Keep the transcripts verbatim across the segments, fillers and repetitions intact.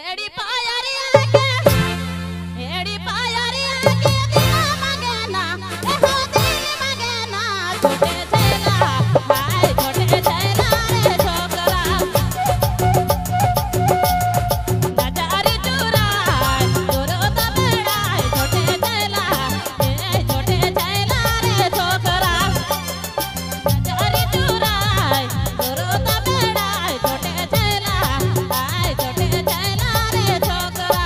एड़ी पाया रे आके एड़ी पाया रे आके दिल मांगे ना ए हो दिल मांगे ना छोटे छैला हाय छोटे छैला रे छोकरा नजारी चुराए चोरो दा बेड़ाए छोटे छैला ए छोटे छैला रे छोकरा नजारी चुराए चोरो दा बेड़ाए छोटे छैला हाय छोटे छैला रे छोकरा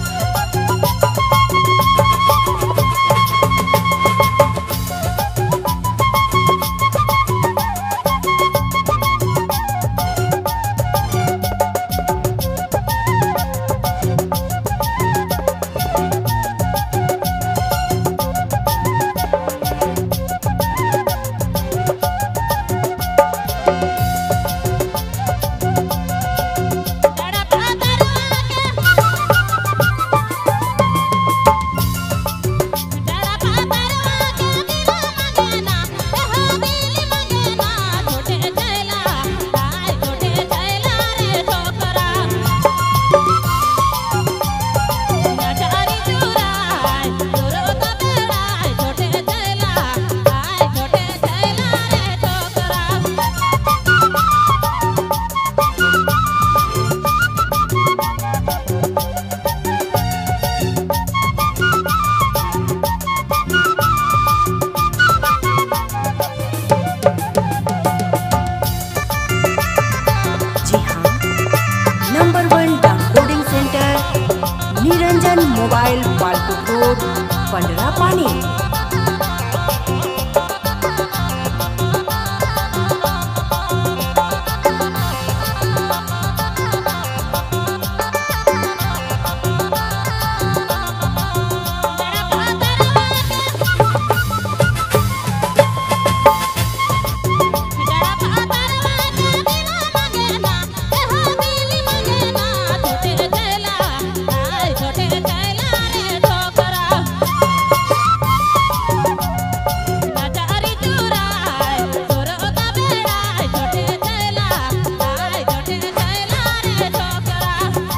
जड़ा पादरवा के जड़ा पादरवा के दिल मांगे ना ए हो दिल मांगे ना छोटे छैला हाय छोटे छैला रे छोकरा नजारी चुराए चोरो दा बेड़ाए छोटे छैला हाय छोटे छैला रे छोकरा जी हाँ, number one downloading centre Niranjan mobile Palkot road Pandra पानी। जड़ा पादरवा के जड़ा पादरवा के दिल मांगे ना ए हो दिल मांगे ना छोटे छैला हाय छोटे छैला रे छोकरा नजारी चुराए चोरो दा बेड़ाए छोटे छैला हाय छोटे छैला रे छोकरा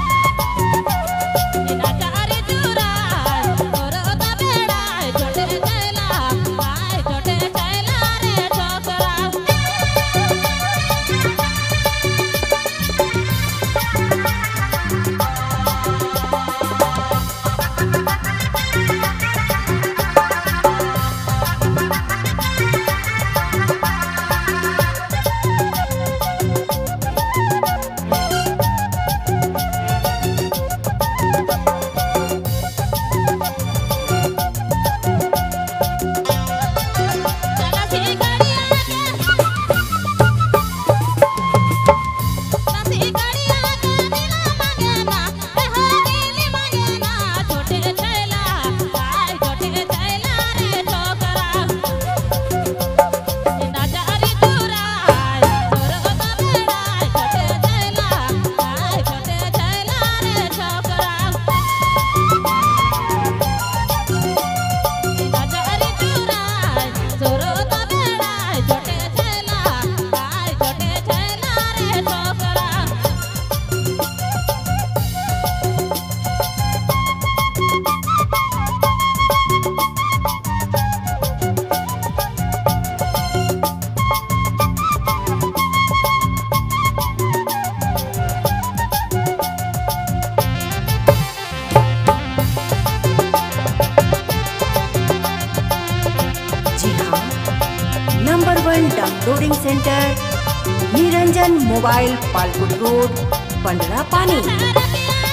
नजारी चुराए चोरो दा बेड़ाए छोटे छैला हाय छोटे छैला रे छोकरा चला सी गड़िया के सी गड़िया के दिल मांगे ना ए हो दिल मांगे ना छोटे छैला हाय छोटे छैला रे छोकरा नजारी चुराए चोरो दा बेड़ाए छोटे छैला हाय छोटे छैला रे छोकरा नजारी चुराए चोरो दा बेड़ाए छोटे छैला हाय छोटे छैला रे छोकरा जी हाँ, number one downloading centre Niranjan mobile Palkot road Pandra पानी। सरतिया